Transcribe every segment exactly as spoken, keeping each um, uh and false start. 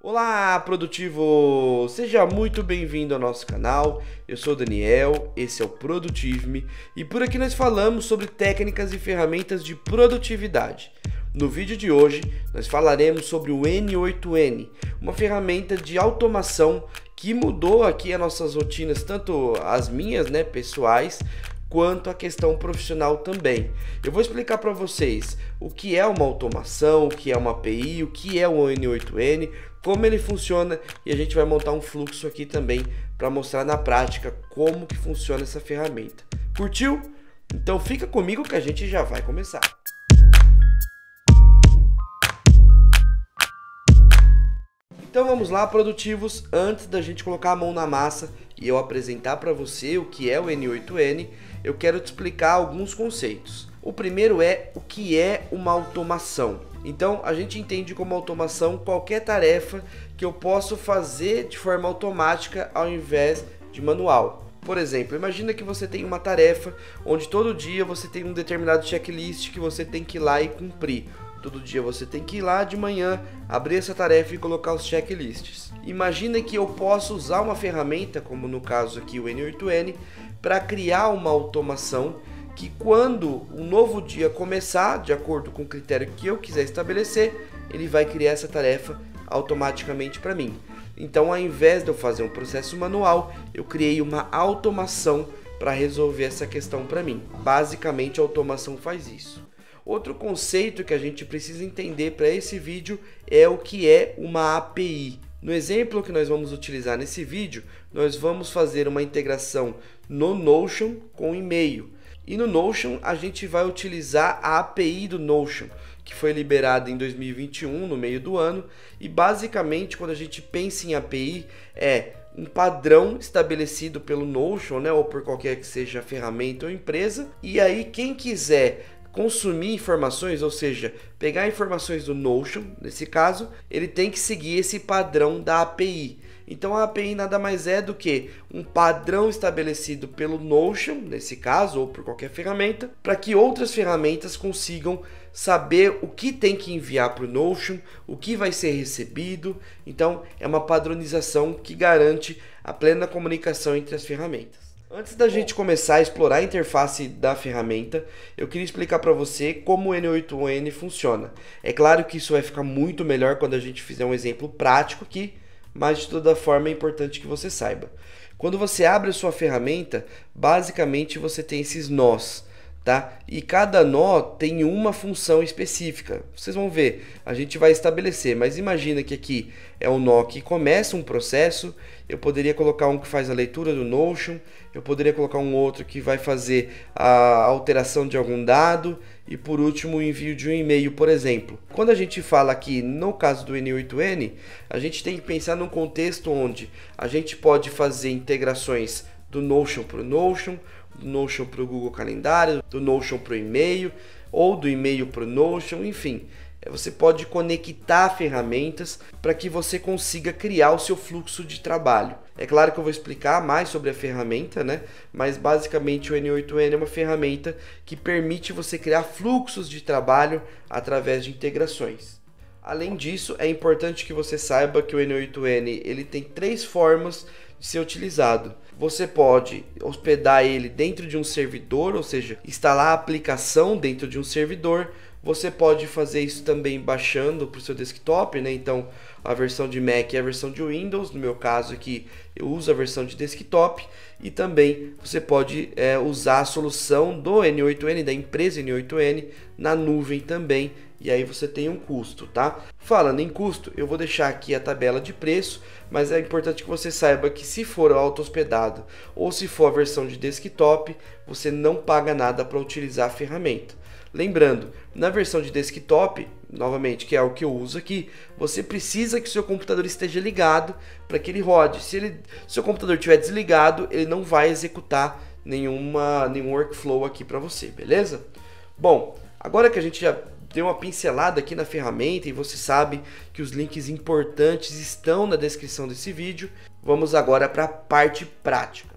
Olá, produtivo! Seja muito bem-vindo ao nosso canal. Eu sou o Daniel, esse é o Produtive-me e por aqui nós falamos sobre técnicas e ferramentas de produtividade. No vídeo de hoje, nós falaremos sobre o N oito N, uma ferramenta de automação que mudou aqui as nossas rotinas, tanto as minhas, né, pessoais, quanto a questão profissional também. Eu vou explicar para vocês o que é uma automação, o que é uma A P I, o que é o N oito N, como ele funciona, e a gente vai montar um fluxo aqui também para mostrar na prática como que funciona essa ferramenta. Curtiu? Então fica comigo que a gente já vai começar. Então vamos lá, produtivos. Antes da gente colocar a mão na massa e eu apresentar para você o que é o N oito N, eu quero te explicar alguns conceitos. O primeiro é o que é uma automação. Então a gente entende como automação qualquer tarefa que eu posso fazer de forma automática ao invés de manual. Por exemplo, imagina que você tem uma tarefa onde todo dia você tem um determinado checklist que você tem que ir lá e cumprir. Todo dia você tem que ir lá de manhã, abrir essa tarefa e colocar os checklists. Imagina que eu posso usar uma ferramenta, como no caso aqui o N oito N, para criar uma automação que quando um novo dia começar, de acordo com o critério que eu quiser estabelecer, ele vai criar essa tarefa automaticamente para mim. Então, ao invés de eu fazer um processo manual, eu criei uma automação para resolver essa questão para mim. Basicamente, a automação faz isso. Outro conceito que a gente precisa entender para esse vídeo é o que é uma A P I. No exemplo que nós vamos utilizar nesse vídeo, nós vamos fazer uma integração no Notion com e-mail. E no Notion a gente vai utilizar a A P I do Notion, que foi liberada em dois mil e vinte e um, no meio do ano. E basicamente, quando a gente pensa em A P I, é um padrão estabelecido pelo Notion, né, ou por qualquer que seja a ferramenta ou empresa. E aí quem quiser consumir informações, ou seja, pegar informações do Notion, nesse caso, ele tem que seguir esse padrão da A P I. Então a A P I nada mais é do que um padrão estabelecido pelo Notion, nesse caso, ou por qualquer ferramenta, para que outras ferramentas consigam saber o que tem que enviar para o Notion, o que vai ser recebido. Então é uma padronização que garante a plena comunicação entre as ferramentas. Antes da gente começar a explorar a interface da ferramenta, eu queria explicar para você como o N oito N funciona. É claro que isso vai ficar muito melhor quando a gente fizer um exemplo prático aqui, mas de toda forma é importante que você saiba. Quando você abre a sua ferramenta, basicamente você tem esses nós, tá? E cada nó tem uma função específica. Vocês vão ver, a gente vai estabelecer, mas imagina que aqui é um nó que começa um processo. Eu poderia colocar um que faz a leitura do Notion, eu poderia colocar um outro que vai fazer a alteração de algum dado e por último o envio de um e-mail, por exemplo. Quando a gente fala aqui no caso do N oito N, a gente tem que pensar num contexto onde a gente pode fazer integrações do Notion para o Notion, do Notion para o Google Calendário, do Notion para o e-mail ou do e-mail para o Notion, enfim. Você pode conectar ferramentas para que você consiga criar o seu fluxo de trabalho. É claro que eu vou explicar mais sobre a ferramenta, né? Mas basicamente o N oito N é uma ferramenta que permite você criar fluxos de trabalho através de integrações. Além disso, é importante que você saiba que o N oito N ele tem três formas de ser utilizado. Você pode hospedar ele dentro de um servidor, ou seja, instalar a aplicação dentro de um servidor. Você pode fazer isso também baixando para o seu desktop, né? Então a versão de Mac e a versão de Windows, no meu caso aqui eu uso a versão de desktop, e também você pode é, usar a solução do N oito N, da empresa N oito N, na nuvem também, e aí você tem um custo, tá? Falando em custo, eu vou deixar aqui a tabela de preço, mas é importante que você saiba que se for auto-hospedado ou se for a versão de desktop, você não paga nada para utilizar a ferramenta. Lembrando, na versão de desktop, novamente, que é o que eu uso aqui, você precisa que o seu computador esteja ligado para que ele rode. Se ele, seu computador estiver desligado, ele não vai executar nenhuma, nenhum workflow aqui para você, beleza? Bom, agora que a gente já deu uma pincelada aqui na ferramenta e você sabe que os links importantes estão na descrição desse vídeo, vamos agora para a parte prática.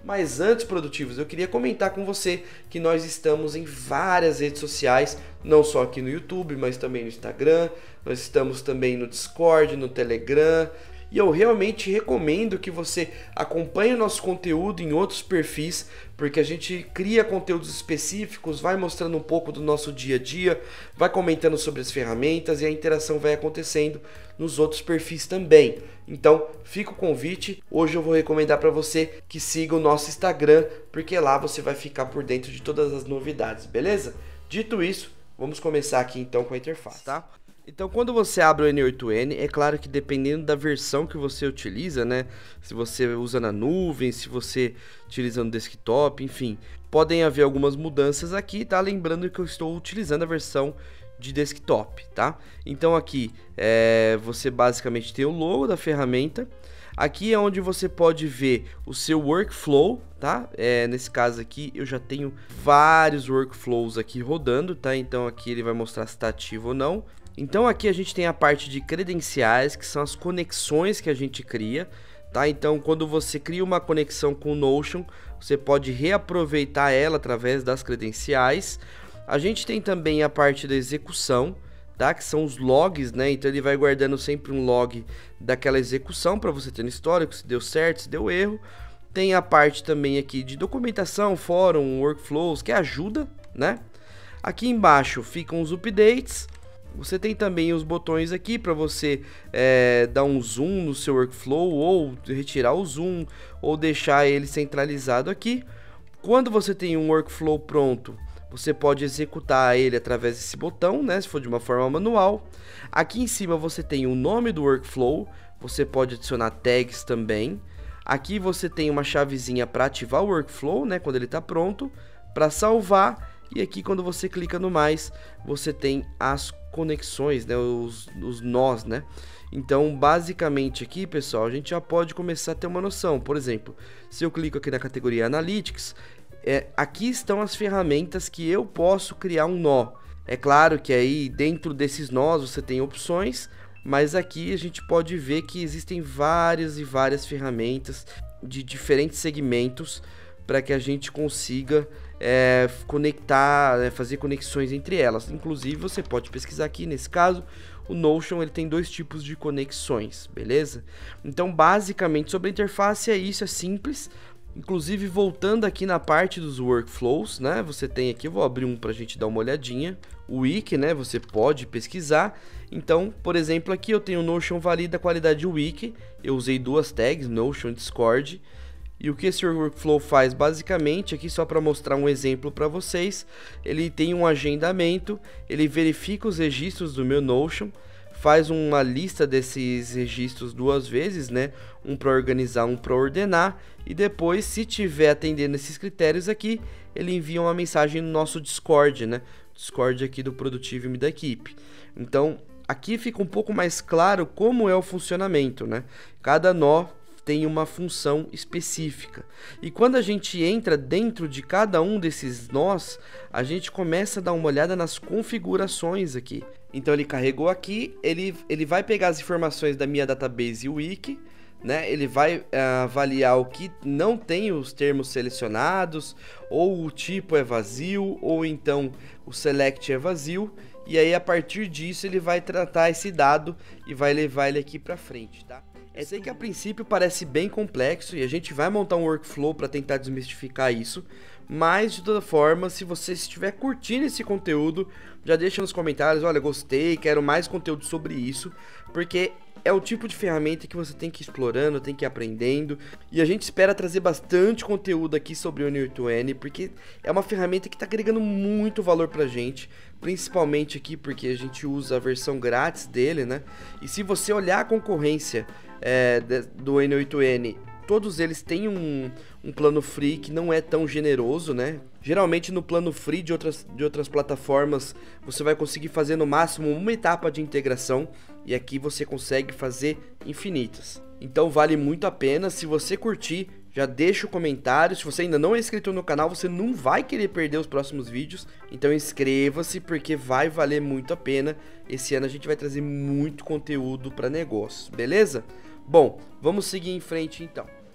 Mas antes, produtivos, eu queria comentar com você que nós estamos em várias redes sociais, não só aqui no YouTube, mas também no Instagram, nós estamos também no Discord, no Telegram, e eu realmente recomendo que você acompanhe o nosso conteúdo em outros perfis, porque a gente cria conteúdos específicos, vai mostrando um pouco do nosso dia a dia, vai comentando sobre as ferramentas e a interação vai acontecendo nos outros perfis também. Então, fica o convite. Hoje eu vou recomendar para você que siga o nosso Instagram, porque lá você vai ficar por dentro de todas as novidades, beleza? Dito isso, vamos começar aqui então com a interface, tá? Então, quando você abre o N oito N, é claro que dependendo da versão que você utiliza, né? Se você usa na nuvem, se você utiliza no desktop, enfim, podem haver algumas mudanças aqui, tá? Lembrando que eu estou utilizando a versão de desktop, tá? Então aqui é, você basicamente tem o logo da ferramenta. Aqui é onde você pode ver o seu workflow, tá? É, nesse caso aqui eu já tenho vários workflows aqui rodando, tá? Então aqui ele vai mostrar se está ativo ou não. Então aqui a gente tem a parte de credenciais, que são as conexões que a gente cria, tá? Então quando você cria uma conexão com o Notion, você pode reaproveitar ela através das credenciais. A gente tem também a parte da execução, tá? Que são os logs, né? Então ele vai guardando sempre um log daquela execução para você ter no histórico, se deu certo, se deu erro. Tem a parte também aqui de documentação, fórum, workflows, que ajuda, né? Aqui embaixo ficam os updates. Você tem também os botões aqui para você é, dar um zoom no seu workflow, ou retirar o zoom, ou deixar ele centralizado aqui. Quando você tem um workflow pronto, você pode executar ele através desse botão, né, se for de uma forma manual. Aqui em cima você tem o nome do workflow, você pode adicionar tags também. Aqui você tem uma chavezinha para ativar o workflow, né, quando ele está pronto, para salvar. E aqui quando você clica no mais, você tem as conexões, né, os, os nós, né. Então basicamente aqui, pessoal, a gente já pode começar a ter uma noção. Por exemplo, se eu clico aqui na categoria Analytics, é, aqui estão as ferramentas que eu posso criar um nó. É claro que aí dentro desses nós você tem opções, mas aqui a gente pode ver que existem várias e várias ferramentas de diferentes segmentos para que a gente consiga é, conectar, né, fazer conexões entre elas. Inclusive você pode pesquisar aqui, nesse caso, o Notion ele tem dois tipos de conexões, beleza? Então basicamente sobre a interface é isso, é simples. Inclusive voltando aqui na parte dos workflows, né, você tem aqui, eu vou abrir um para a gente dar uma olhadinha, o Wiki, né, você pode pesquisar. Então, por exemplo, aqui eu tenho o Notion valida a qualidade Wiki, eu usei duas tags, Notion e Discord. E o que esse workflow faz basicamente, aqui só para mostrar um exemplo para vocês, ele tem um agendamento, ele verifica os registros do meu Notion, faz uma lista desses registros duas vezes, né? Um para organizar, um para ordenar, e depois, se tiver atendendo esses critérios aqui, ele envia uma mensagem no nosso Discord, né? Discord aqui do Produtivium da equipe. Então, aqui fica um pouco mais claro como é o funcionamento, né? Cada nó tem uma função específica. E quando a gente entra dentro de cada um desses nós, a gente começa a dar uma olhada nas configurações aqui. Então ele carregou aqui, ele, ele vai pegar as informações da minha database wiki, né? Ele vai uh, avaliar o que não tem os termos selecionados, ou o tipo é vazio, ou então o select é vazio. E aí a partir disso ele vai tratar esse dado e vai levar ele aqui para frente, tá? Eu sei que a princípio parece bem complexo e a gente vai montar um workflow para tentar desmistificar isso, mas de toda forma, se você estiver curtindo esse conteúdo, já deixa nos comentários, olha, gostei, quero mais conteúdo sobre isso, porque é o tipo de ferramenta que você tem que ir explorando, tem que ir aprendendo, e a gente espera trazer bastante conteúdo aqui sobre o N oito N, porque é uma ferramenta que está agregando muito valor pra gente, principalmente aqui porque a gente usa a versão grátis dele, né? E se você olhar a concorrência é, do N oito N, todos eles têm um, um plano free que não é tão generoso, né? Geralmente no plano free de outras, de outras plataformas você vai conseguir fazer no máximo uma etapa de integração, e aqui você consegue fazer infinitas. Então vale muito a pena. Se você curtir, já deixa o comentário. Se você ainda não é inscrito no canal, você não vai querer perder os próximos vídeos. Então inscreva-se, porque vai valer muito a pena. Esse ano a gente vai trazer muito conteúdo para negócios, beleza? Bom, vamos seguir em frente então.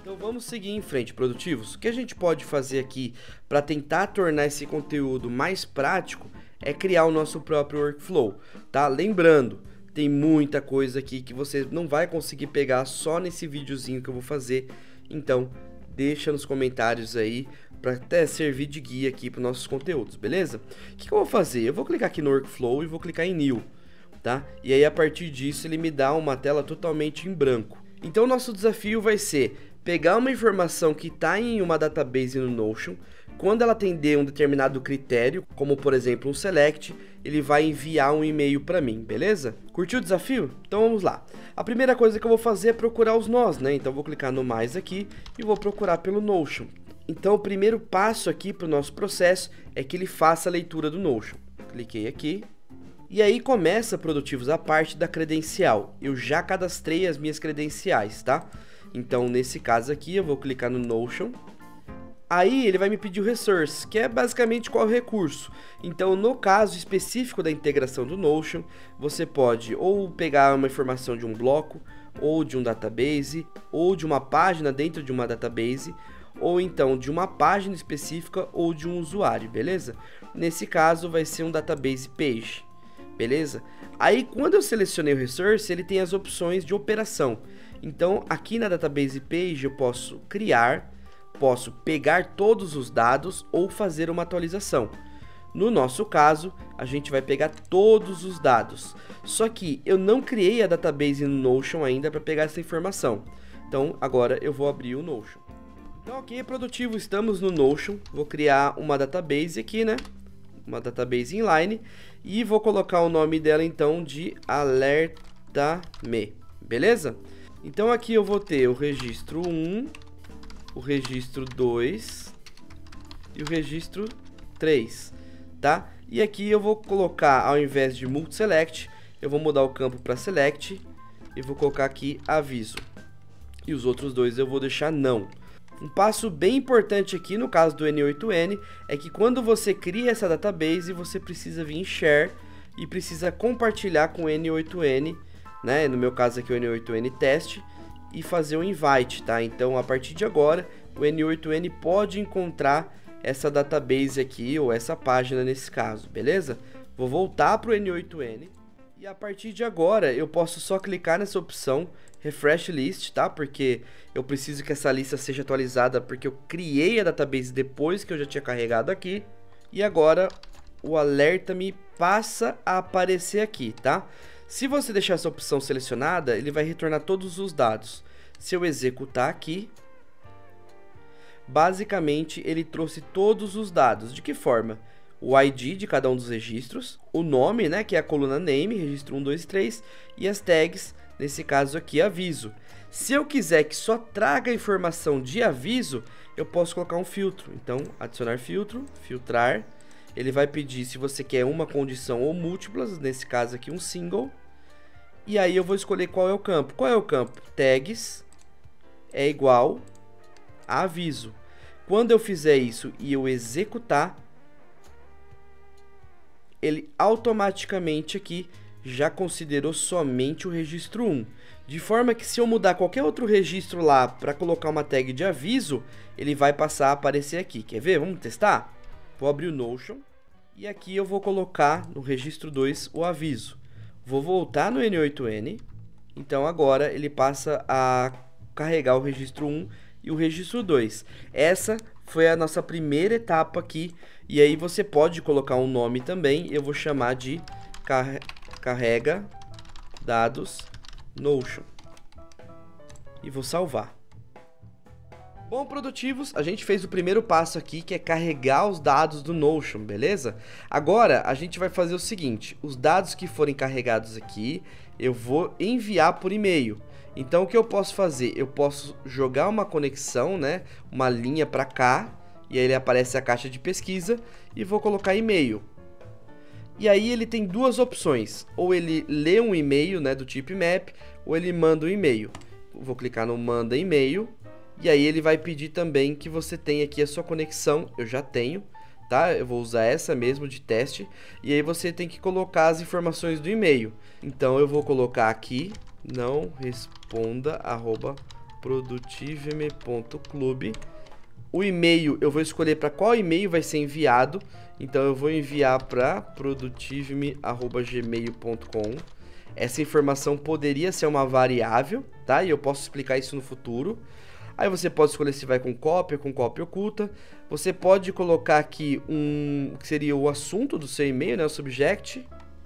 Então vamos seguir em frente, produtivos. O que a gente pode fazer aqui para tentar tornar esse conteúdo mais prático é criar o nosso próprio workflow, tá? Lembrando, tem muita coisa aqui que você não vai conseguir pegar só nesse videozinho que eu vou fazer, então deixa nos comentários aí para até servir de guia aqui para os nossos conteúdos, beleza? O que, que eu vou fazer? Eu vou clicar aqui no workflow e vou clicar em new, tá? E aí a partir disso ele me dá uma tela totalmente em branco. Então o nosso desafio vai ser pegar uma informação que está em uma database no Notion, quando ela atender um determinado critério, como por exemplo um select, ele vai enviar um e-mail para mim, beleza? Curtiu o desafio? Então vamos lá. A primeira coisa que eu vou fazer é procurar os nós, né? Então eu vou clicar no mais aqui e vou procurar pelo Notion. Então o primeiro passo aqui para o nosso processo é que ele faça a leitura do Notion. Cliquei aqui. E aí começa, produtivos, a parte da credencial. Eu já cadastrei as minhas credenciais, tá? Então, nesse caso aqui, eu vou clicar no Notion. Aí, ele vai me pedir o resource, que é basicamente qual recurso. Então, no caso específico da integração do Notion, você pode ou pegar uma informação de um bloco, ou de um database, ou de uma página dentro de uma database, ou então de uma página específica ou de um usuário, beleza? Nesse caso, vai ser um database page, beleza? Aí, quando eu selecionei o resource, ele tem as opções de operação. Então, aqui na Database Page eu posso criar, posso pegar todos os dados ou fazer uma atualização. No nosso caso, a gente vai pegar todos os dados. Só que eu não criei a database no Notion ainda para pegar essa informação. Então, agora eu vou abrir o Notion. Então, ok, produtivo, estamos no Notion. Vou criar uma database aqui, né? Uma database inline. E vou colocar o nome dela, então, de Alerta-me. Beleza? Então aqui eu vou ter o registro um, o registro dois e o registro três, tá? E aqui eu vou colocar, ao invés de multi-select, eu vou mudar o campo para select e vou colocar aqui aviso. E os outros dois eu vou deixar não. Um passo bem importante aqui no caso do N oito N é que quando você cria essa database, você precisa vir em share e precisa compartilhar com o N oito N, né? No meu caso aqui o N oito N teste, e fazer um invite, tá? Então a partir de agora o N oito N pode encontrar essa database aqui ou essa página nesse caso, beleza? Vou voltar para o N oito N e a partir de agora eu posso só clicar nessa opção refresh list, tá? Porque eu preciso que essa lista seja atualizada porque eu criei a database depois que eu já tinha carregado aqui e agora o alerta-me passa a aparecer aqui, tá? Se você deixar essa opção selecionada, ele vai retornar todos os dados. Se eu executar aqui, basicamente ele trouxe todos os dados. De que forma? O I D de cada um dos registros, o nome, né, que é a coluna name, registro um, dois, três, e as tags, nesse caso aqui, aviso. Se eu quiser que só traga a informação de aviso, eu posso colocar um filtro. Então, adicionar filtro, filtrar. Ele vai pedir se você quer uma condição ou múltiplas, nesse caso aqui um single. E aí eu vou escolher qual é o campo. Qual é o campo? Tags é igual a aviso. Quando eu fizer isso e eu executar, ele automaticamente aqui já considerou somente o registro um. De forma que se eu mudar qualquer outro registro lá para colocar uma tag de aviso, ele vai passar a aparecer aqui. Quer ver? Vamos testar? Vou abrir o Notion e aqui eu vou colocar no registro dois o aviso. Vou voltar no N oito N, então agora ele passa a carregar o registro um e o registro dois. Essa foi a nossa primeira etapa aqui, e aí você pode colocar um nome também, eu vou chamar de carrega dados Notion. E vou salvar. Bom, produtivos, a gente fez o primeiro passo aqui, que é carregar os dados do Notion, beleza? Agora, a gente vai fazer o seguinte, os dados que forem carregados aqui, eu vou enviar por e-mail. Então, o que eu posso fazer? Eu posso jogar uma conexão, né, uma linha para cá, e aí ele aparece a caixa de pesquisa, e vou colocar e-mail. E aí ele tem duas opções, ou ele lê um e-mail, né, do tipo map, ou ele manda um e-mail. Vou clicar no manda e-mail. E aí ele vai pedir também que você tenha aqui a sua conexão, eu já tenho, tá? Eu vou usar essa mesmo de teste. E aí você tem que colocar as informações do e-mail. Então eu vou colocar aqui, não responda, arroba produtiveme ponto clube. O e-mail eu vou escolher para qual e-mail vai ser enviado. Então eu vou enviar para produtiveme arroba gmail ponto com. Essa informação poderia ser uma variável, tá? E eu posso explicar isso no futuro. Aí você pode escolher se vai com cópia, com cópia oculta. Você pode colocar aqui um que seria o assunto do seu e-mail, né? O subject.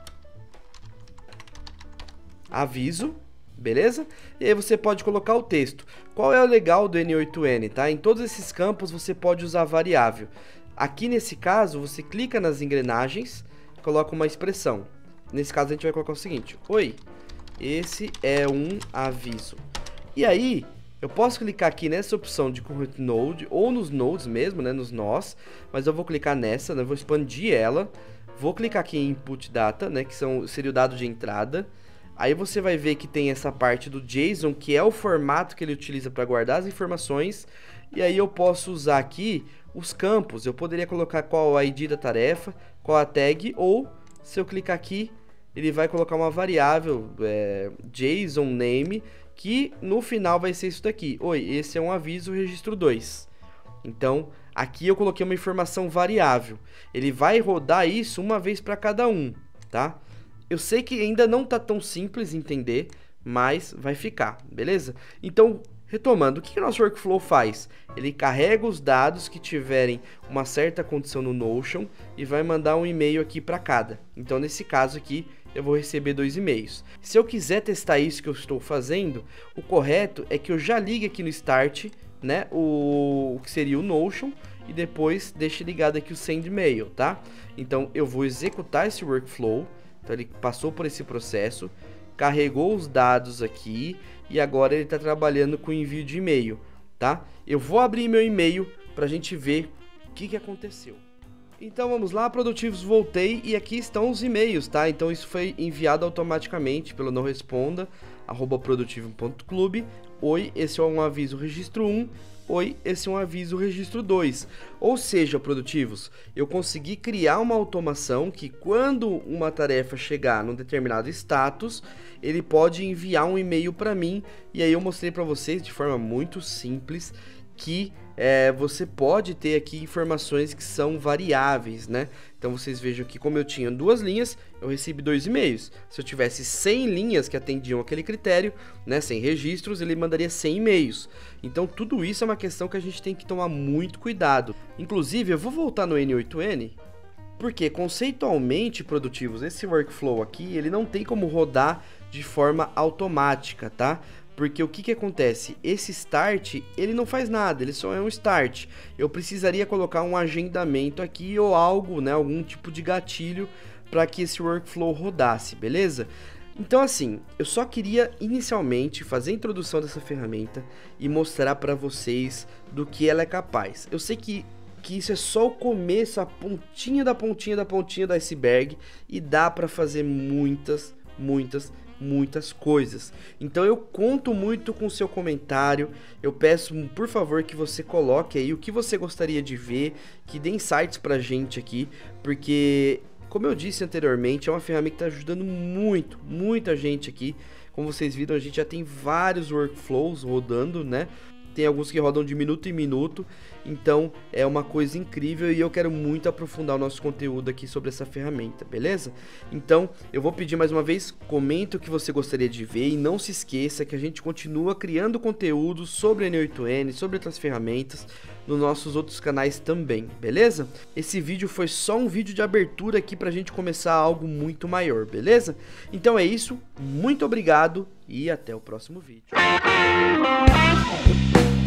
Aviso. Beleza? E aí você pode colocar o texto. Qual é o legal do N oito N, tá? Em todos esses campos você pode usar variável. Aqui nesse caso, você clica nas engrenagens, coloca uma expressão. Nesse caso a gente vai colocar o seguinte: oi, esse é um aviso. E aí, eu posso clicar aqui nessa opção de current node, ou nos nodes mesmo, né, nos nós. Mas eu vou clicar nessa, né, vou expandir ela. Vou clicar aqui em input data, né, que são, seria o dado de entrada. Aí você vai ver que tem essa parte do JSON, que é o formato que ele utiliza para guardar as informações. E aí eu posso usar aqui os campos. Eu poderia colocar qual a I D da tarefa, qual a tag, ou se eu clicar aqui, ele vai colocar uma variável é, JSON name, que no final vai ser isso daqui. Oi, esse é um aviso registro dois. Então, aqui eu coloquei uma informação variável. Ele vai rodar isso uma vez para cada um, tá? Eu sei que ainda não tá tão simples entender, mas vai ficar, beleza? Então, retomando, o que o nosso workflow faz? Ele carrega os dados que tiverem uma certa condição no Notion e vai mandar um e-mail aqui para cada. Então, nesse caso aqui, eu vou receber dois e-mails. Se eu quiser testar isso que eu estou fazendo, o correto é que eu já ligue aqui no Start, né, o, o que seria o Notion, e depois deixe ligado aqui o Send Mail, tá? Então, eu vou executar esse workflow. Então ele passou por esse processo, carregou os dados aqui e agora ele está trabalhando com envio de e-mail, tá? Eu vou abrir meu e-mail para a gente ver o que, que aconteceu. Então vamos lá, produtivos, voltei e aqui estão os e-mails, tá? Então isso foi enviado automaticamente pelo não responda, arroba produtiveme ponto clube. Oi, esse é um aviso registro um. Oi, esse é um aviso registro dois. Ou seja, produtivos, eu consegui criar uma automação que quando uma tarefa chegar num determinado status, ele pode enviar um e-mail para mim. E aí eu mostrei para vocês de forma muito simples que é, você pode ter aqui informações que são variáveis, né? Então vocês vejam que como eu tinha duas linhas, eu recebi dois e-mails. Se eu tivesse cem linhas que atendiam aquele critério, né, cem registros, ele mandaria cem e-mails. Então tudo isso é uma questão que a gente tem que tomar muito cuidado. Inclusive, eu vou voltar no N oito N, porque conceitualmente, produtivos, esse workflow aqui, ele não tem como rodar de forma automática, tá? Porque o que que acontece? Esse start, ele não faz nada, ele só é um start. Eu precisaria colocar um agendamento aqui ou algo, né, algum tipo de gatilho para que esse workflow rodasse, beleza? Então assim, eu só queria inicialmente fazer a introdução dessa ferramenta e mostrar para vocês do que ela é capaz. Eu sei que que isso é só o começo, a pontinha da pontinha da pontinha do iceberg e dá para fazer muitas, muitas muitas coisas. Então eu conto muito com o seu comentário. Eu peço, por favor, que você coloque aí o que você gostaria de ver, que dê insights pra gente aqui, porque, como eu disse anteriormente, é uma ferramenta que está ajudando muito, muita gente aqui. Como vocês viram, a gente já tem vários workflows rodando, né? Tem alguns que rodam de minuto em minuto, então é uma coisa incrível e eu quero muito aprofundar o nosso conteúdo aqui sobre essa ferramenta, beleza? Então eu vou pedir mais uma vez, comenta o que você gostaria de ver e não se esqueça que a gente continua criando conteúdo sobre N oito N, sobre outras ferramentas, nos nossos outros canais também, beleza? Esse vídeo foi só um vídeo de abertura aqui pra gente começar algo muito maior, beleza? Então é isso, muito obrigado e até o próximo vídeo.